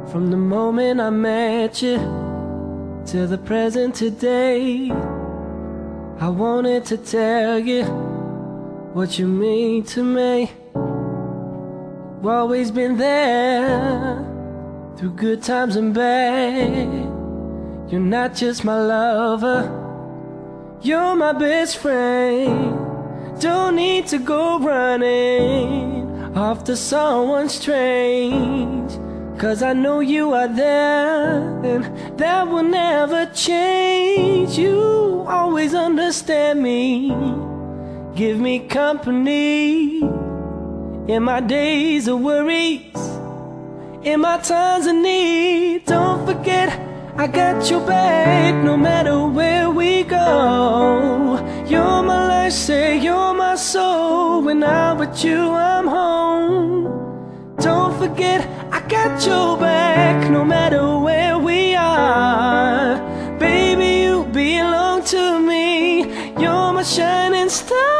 From the moment I met you till the present today, I wanted to tell you what you mean to me. You've always been there through good times and bad. You're not just my lover, you're my best friend. Don't need to go running off to someone strange, 'cause I know you are there, and that will never change. You always understand me, give me company in my days of worries, in my times of need. Don't forget, I got your back no matter where we go. You're my life, say you're my soul. When I'm with you, I'm home. Don't forget, I got your back no matter where we are. Baby, you belong to me. You're my shining star.